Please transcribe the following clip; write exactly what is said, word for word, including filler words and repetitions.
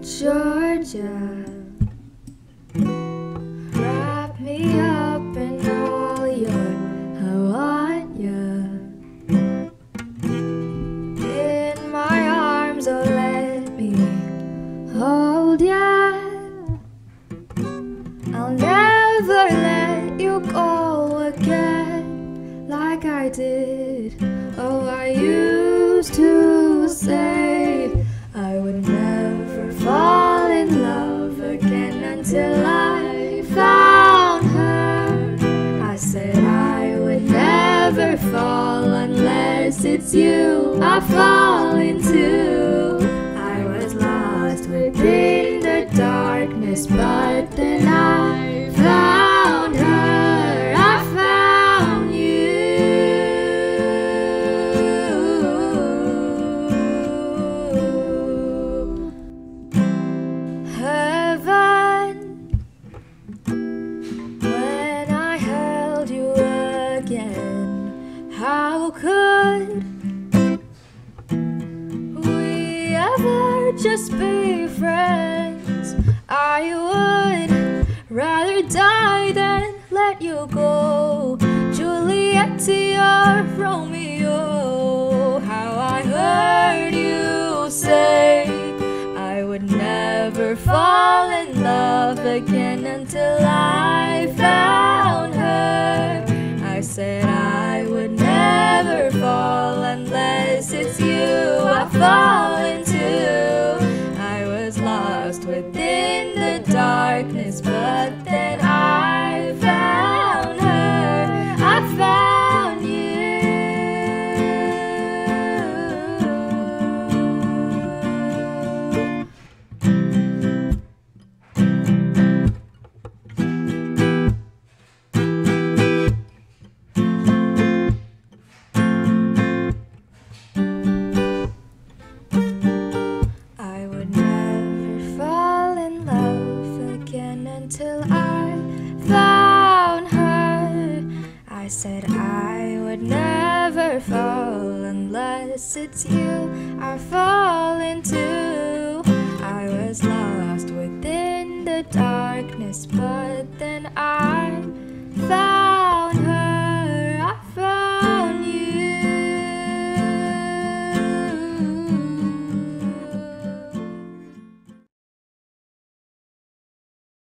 Georgia, wrap me up in all your I want ya. In my arms, oh let me hold ya. I'll never let you go again like I did. Oh, I used to say I would never fall in love again until I found her. I said I would never fall unless it's you I fall into. I was lost within the darkness, but then I found her. I found you. Heaven, when I held you again, how could we ever just be friends? I would rather die than let you go. Juliet to your Romeo, how I heard you say I would never fall in love again until I found her. I said I would never fall unless it's you I fall into. I was lost within the darkness, but then I found her. I found you. I would never fall in love again until I found her. I said I would never fall unless it's you I fall into. I was lost within the darkness, but then I